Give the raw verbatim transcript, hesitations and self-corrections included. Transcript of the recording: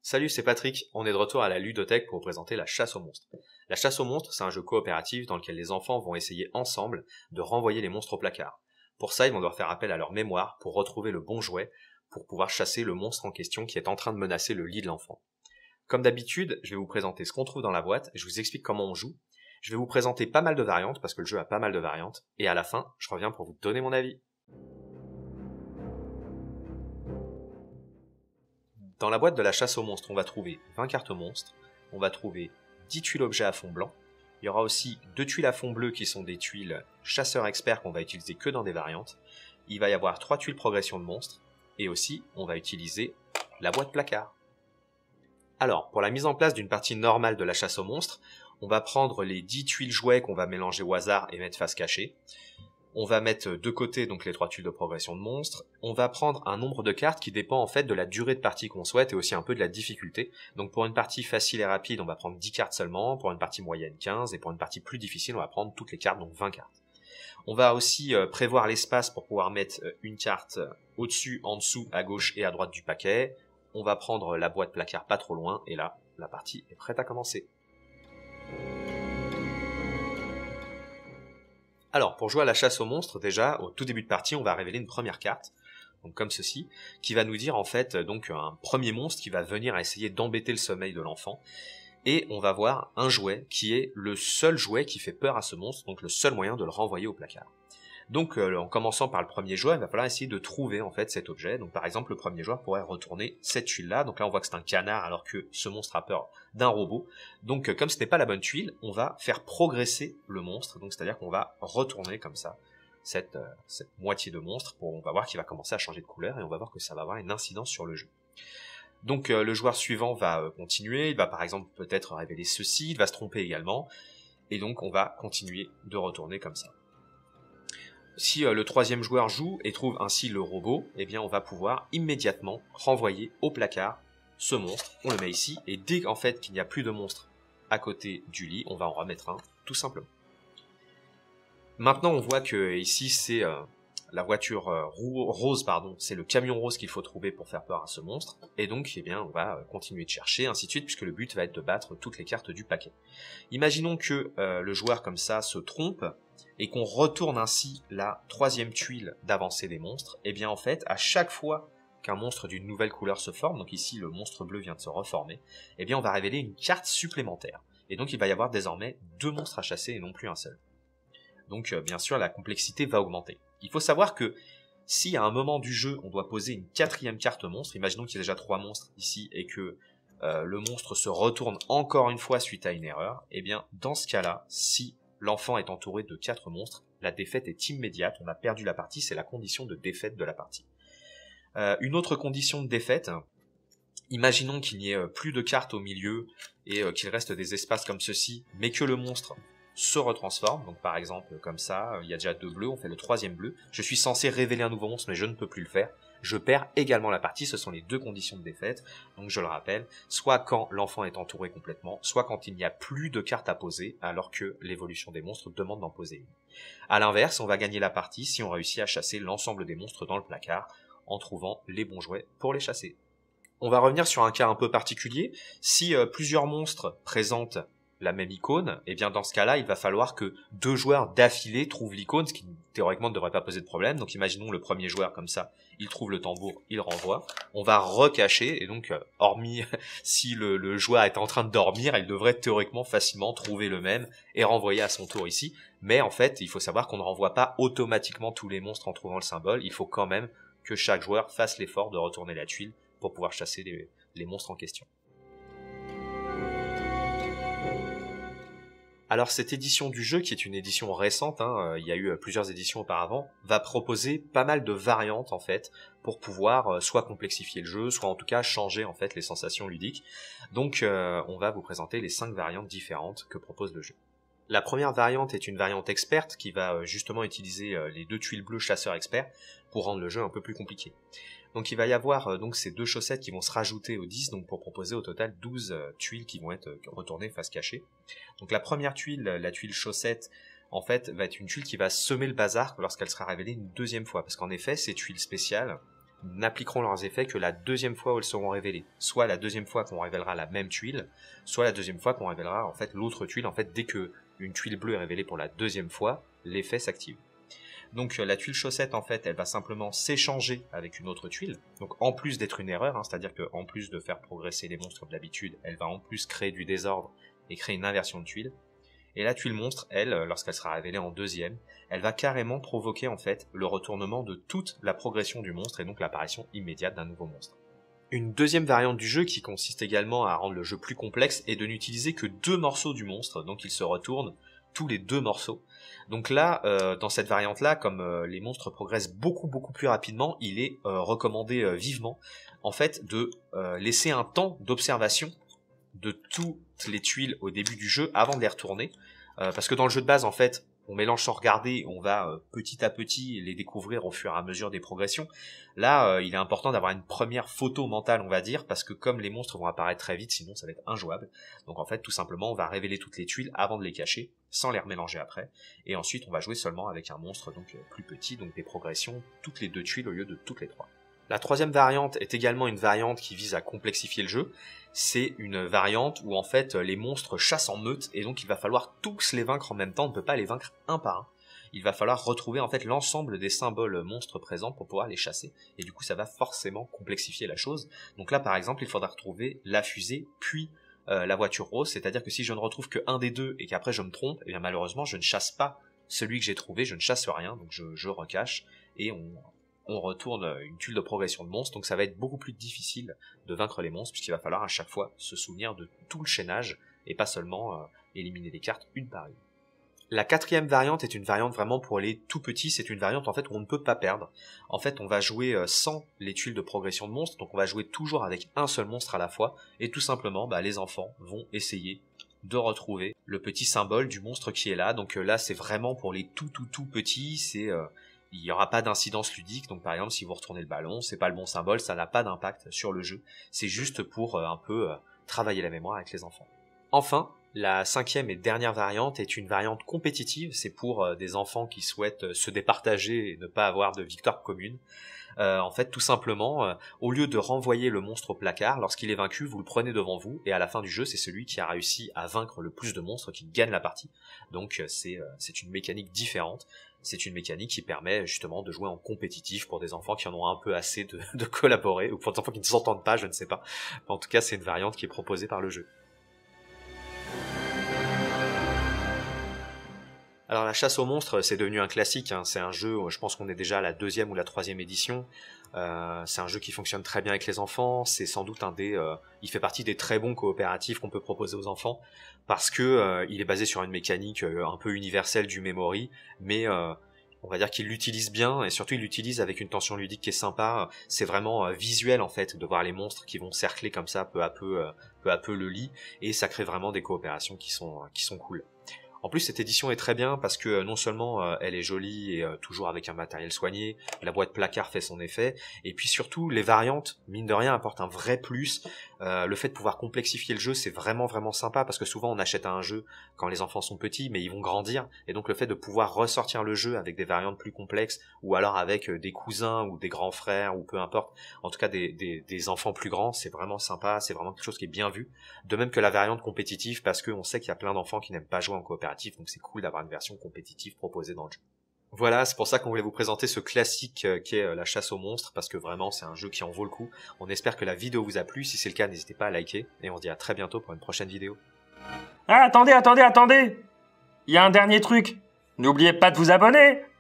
Salut, c'est Patrick, on est de retour à la ludothèque pour vous présenter la chasse aux monstres. La chasse aux monstres, c'est un jeu coopératif dans lequel les enfants vont essayer ensemble de renvoyer les monstres au placard. Pour ça, ils vont devoir faire appel à leur mémoire pour retrouver le bon jouet pour pouvoir chasser le monstre en question qui est en train de menacer le lit de l'enfant. Comme d'habitude, je vais vous présenter ce qu'on trouve dans la boîte, je vous explique comment on joue, je vais vous présenter pas mal de variantes parce que le jeu a pas mal de variantes, et à la fin, je reviens pour vous donner mon avis. Dans la boîte de la chasse aux monstres, on va trouver vingt cartes monstres, on va trouver dix tuiles objets à fond blanc, il y aura aussi deux tuiles à fond bleu qui sont des tuiles chasseurs experts qu'on va utiliser que dans des variantes, il va y avoir trois tuiles progression de monstres, et aussi on va utiliser la boîte placard. Alors, pour la mise en place d'une partie normale de la chasse aux monstres, on va prendre les dix tuiles jouets qu'on va mélanger au hasard et mettre face cachée. On va mettre de côté donc les trois tuiles de progression de monstres. On va prendre un nombre de cartes qui dépend en fait de la durée de partie qu'on souhaite et aussi un peu de la difficulté. Donc pour une partie facile et rapide, on va prendre dix cartes seulement, pour une partie moyenne quinze, et pour une partie plus difficile, on va prendre toutes les cartes, donc vingt cartes. On va aussi euh, prévoir l'espace pour pouvoir mettre euh, une carte euh, au-dessus, en dessous, à gauche et à droite du paquet. On va prendre la boîte placard pas trop loin, et là, la partie est prête à commencer. Alors, pour jouer à la chasse aux monstres, déjà, au tout début de partie, on va révéler une première carte, donc comme ceci, qui va nous dire en fait donc un premier monstre qui va venir essayer d'embêter le sommeil de l'enfant, et on va voir un jouet qui est le seul jouet qui fait peur à ce monstre, donc le seul moyen de le renvoyer au placard. Donc euh, en commençant par le premier joueur, il va falloir essayer de trouver en fait cet objet. Donc par exemple, le premier joueur pourrait retourner cette tuile-là. Donc là, on voit que c'est un canard alors que ce monstre a peur d'un robot. Donc euh, comme ce n'est pas la bonne tuile, on va faire progresser le monstre. Donc c'est-à-dire qu'on va retourner comme ça cette, euh, cette moitié de monstre. Pour, on va voir qu'il va commencer à changer de couleur et on va voir que ça va avoir une incidence sur le jeu. Donc euh, le joueur suivant va euh, continuer. Il va par exemple peut-être révéler ceci. Il va se tromper également. Et donc on va continuer de retourner comme ça. Si euh, le troisième joueur joue et trouve ainsi le robot, eh bien on va pouvoir immédiatement renvoyer au placard ce monstre. On le met ici, et dès qu'en fait qu'il n'y a plus de monstre à côté du lit, on va en remettre un, tout simplement. Maintenant on voit que ici c'est euh, la voiture euh, rose, pardon, c'est le camion rose qu'il faut trouver pour faire peur à ce monstre, et donc eh bien on va continuer de chercher, ainsi de suite, puisque le but va être de battre toutes les cartes du paquet. Imaginons que euh, le joueur comme ça se trompe, et qu'on retourne ainsi la troisième tuile d'avancée des monstres, et bien en fait, à chaque fois qu'un monstre d'une nouvelle couleur se forme, donc ici le monstre bleu vient de se reformer, et bien on va révéler une carte supplémentaire. Et donc il va y avoir désormais deux monstres à chasser et non plus un seul. Donc euh, bien sûr la complexité va augmenter. Il faut savoir que si à un moment du jeu on doit poser une quatrième carte monstre, imaginons qu'il y a déjà trois monstres ici et que euh, le monstre se retourne encore une fois suite à une erreur, et bien dans ce cas-là, si l'enfant est entouré de quatre monstres, la défaite est immédiate, on a perdu la partie, c'est la condition de défaite de la partie. Euh, une autre condition de défaite, imaginons qu'il n'y ait plus de cartes au milieu et euh, qu'il reste des espaces comme ceci, mais que le monstre se retransforme, donc par exemple comme ça, il y a déjà deux bleus, on fait le troisième bleu, je suis censé révéler un nouveau monstre mais je ne peux plus le faire, je perds également la partie, ce sont les deux conditions de défaite, donc je le rappelle, soit quand l'enfant est entouré complètement, soit quand il n'y a plus de cartes à poser, alors que l'évolution des monstres demande d'en poser une. A l'inverse, on va gagner la partie si on réussit à chasser l'ensemble des monstres dans le placard, en trouvant les bons jouets pour les chasser. On va revenir sur un cas un peu particulier, si euh, plusieurs monstres présentent la même icône, et eh bien dans ce cas-là, il va falloir que deux joueurs d'affilée trouvent l'icône, ce qui théoriquement ne devrait pas poser de problème. Donc imaginons le premier joueur comme ça, il trouve le tambour, il renvoie. On va recacher, et donc euh, hormis si le, le joueur est en train de dormir, il devrait théoriquement facilement trouver le même et renvoyer à son tour ici. Mais en fait, il faut savoir qu'on ne renvoie pas automatiquement tous les monstres en trouvant le symbole, il faut quand même que chaque joueur fasse l'effort de retourner la tuile pour pouvoir chasser les, les monstres en question. Alors cette édition du jeu, qui est une édition récente, hein, euh, il y a eu plusieurs éditions auparavant, va proposer pas mal de variantes en fait, pour pouvoir euh, soit complexifier le jeu, soit en tout cas changer en fait les sensations ludiques. Donc euh, on va vous présenter les cinq variantes différentes que propose le jeu. La première variante est une variante experte qui va euh, justement utiliser euh, les deux tuiles bleues chasseurs experts pour rendre le jeu un peu plus compliqué. Donc il va y avoir euh, donc ces deux chaussettes qui vont se rajouter aux dix, donc pour proposer au total douze euh, tuiles qui vont être euh, retournées face cachée. Donc la première tuile, la tuile chaussette, en fait va être une tuile qui va semer le bazar lorsqu'elle sera révélée une deuxième fois, parce qu'en effet ces tuiles spéciales n'appliqueront leurs effets que la deuxième fois où elles seront révélées. Soit la deuxième fois qu'on révélera la même tuile, soit la deuxième fois qu'on révélera en fait l'autre tuile. En fait, dès que une tuile bleue est révélée pour la deuxième fois, l'effet s'active. Donc la tuile chaussette, en fait, elle va simplement s'échanger avec une autre tuile. Donc en plus d'être une erreur, hein, c'est-à-dire qu'en plus de faire progresser les monstres comme d'habitude, elle va en plus créer du désordre et créer une inversion de tuile. Et la tuile monstre, elle, lorsqu'elle sera révélée en deuxième, elle va carrément provoquer en fait le retournement de toute la progression du monstre et donc l'apparition immédiate d'un nouveau monstre. Une deuxième variante du jeu qui consiste également à rendre le jeu plus complexe est de n'utiliser que deux morceaux du monstre, donc il se retourne tous les deux morceaux. Donc là, euh, dans cette variante-là, comme euh, les monstres progressent beaucoup beaucoup plus rapidement, il est euh, recommandé euh, vivement en fait de euh, laisser un temps d'observation de toutes les tuiles au début du jeu avant de les retourner, euh, parce que dans le jeu de base en fait on mélange sans regarder, on va euh, petit à petit les découvrir au fur et à mesure des progressions. Là euh, il est important d'avoir une première photo mentale, on va dire, parce que comme les monstres vont apparaître très vite, sinon ça va être injouable. Donc en fait tout simplement on va révéler toutes les tuiles avant de les cacher, sans les remélanger après, et ensuite on va jouer seulement avec un monstre donc euh, plus petit, donc des progressions toutes les deux tuiles au lieu de toutes les trois. La troisième variante est également une variante qui vise à complexifier le jeu. C'est une variante où en fait les monstres chassent en meute et donc il va falloir tous les vaincre en même temps, on ne peut pas les vaincre un par un. Il va falloir retrouver en fait l'ensemble des symboles monstres présents pour pouvoir les chasser et du coup ça va forcément complexifier la chose. Donc là par exemple il faudra retrouver la fusée puis euh, la voiture rose, c'est-à-dire que si je ne retrouve que un des deux et qu'après je me trompe, et bien malheureusement je ne chasse pas celui que j'ai trouvé, je ne chasse rien, donc je, je recache et on... on retourne une tuile de progression de monstres, donc ça va être beaucoup plus difficile de vaincre les monstres, puisqu'il va falloir à chaque fois se souvenir de tout le chaînage, et pas seulement euh, éliminer les cartes une par une. La quatrième variante est une variante vraiment pour les tout petits, c'est une variante en fait où on ne peut pas perdre. En fait on va jouer euh, sans les tuiles de progression de monstres, donc on va jouer toujours avec un seul monstre à la fois, et tout simplement bah, les enfants vont essayer de retrouver le petit symbole du monstre qui est là, donc euh, là c'est vraiment pour les tout tout tout petits, c'est... Euh, il n'y aura pas d'incidence ludique, donc par exemple si vous retournez le ballon, c'est pas le bon symbole, ça n'a pas d'impact sur le jeu, c'est juste pour euh, un peu euh, travailler la mémoire avec les enfants. Enfin, la cinquième et dernière variante est une variante compétitive, c'est pour euh, des enfants qui souhaitent euh, se départager et ne pas avoir de victoire commune. Euh, en fait, tout simplement, euh, au lieu de renvoyer le monstre au placard, lorsqu'il est vaincu, vous le prenez devant vous, et à la fin du jeu, c'est celui qui a réussi à vaincre le plus de monstres qui gagne la partie. Donc euh, c'est euh, c'est une mécanique différente. C'est une mécanique qui permet justement de jouer en compétitif pour des enfants qui en ont un peu assez de, de collaborer, ou pour des enfants qui ne s'entendent pas, je ne sais pas. En tout cas, c'est une variante qui est proposée par le jeu. Alors la chasse aux monstres, c'est devenu un classique, hein. C'est un jeu, je pense qu'on est déjà à la deuxième ou la troisième édition. Euh, c'est un jeu qui fonctionne très bien avec les enfants, c'est sans doute un des... Euh, il fait partie des très bons coopératifs qu'on peut proposer aux enfants, parce que euh, il est basé sur une mécanique euh, un peu universelle du memory, mais euh, on va dire qu'il l'utilise bien, et surtout il l'utilise avec une tension ludique qui est sympa. C'est vraiment euh, visuel en fait, de voir les monstres qui vont cercler comme ça peu à peu, euh, peu à peu le lit, et ça crée vraiment des coopérations qui sont, euh, qui sont cool. En plus, cette édition est très bien parce que non seulement euh, elle est jolie et euh, toujours avec un matériel soigné, la boîte placard fait son effet, et puis surtout les variantes, mine de rien, apportent un vrai plus. Euh, le fait de pouvoir complexifier le jeu, c'est vraiment vraiment sympa parce que souvent on achète un jeu quand les enfants sont petits, mais ils vont grandir, et donc le fait de pouvoir ressortir le jeu avec des variantes plus complexes, ou alors avec euh, des cousins ou des grands frères ou peu importe, en tout cas des, des, des enfants plus grands, c'est vraiment sympa, c'est vraiment quelque chose qui est bien vu. De même que la variante compétitive, parce qu'on sait qu'il y a plein d'enfants qui n'aiment pas jouer en coopératif, donc c'est cool d'avoir une version compétitive proposée dans le jeu. Voilà, c'est pour ça qu'on voulait vous présenter ce classique euh, qui est euh, la chasse aux monstres, parce que vraiment c'est un jeu qui en vaut le coup. On espère que la vidéo vous a plu, si c'est le cas n'hésitez pas à liker, et on se dit à très bientôt pour une prochaine vidéo. Ah, attendez, attendez, attendez! Il y a un dernier truc. N'oubliez pas de vous abonner!